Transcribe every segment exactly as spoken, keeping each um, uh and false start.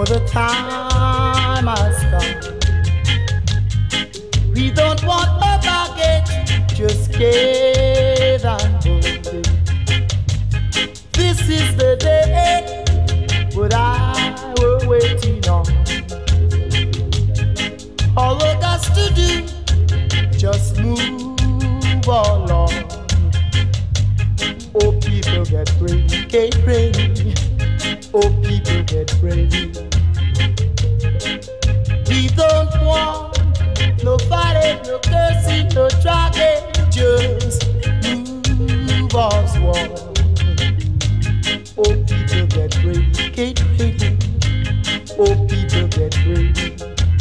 the time has come. We don't want a baggage, just scared and bolded. This is the day what I were waiting on. All we got to do, just move along. Oh, people get ready, get ready. Oh, people get ready. We don't want no fighting, no cursing, no dragging. Just move us one. Oh, people get ready, get ready. Oh, people get ready.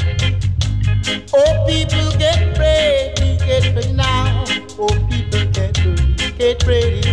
Oh, people get ready, get ready now. Oh, people get ready, get ready.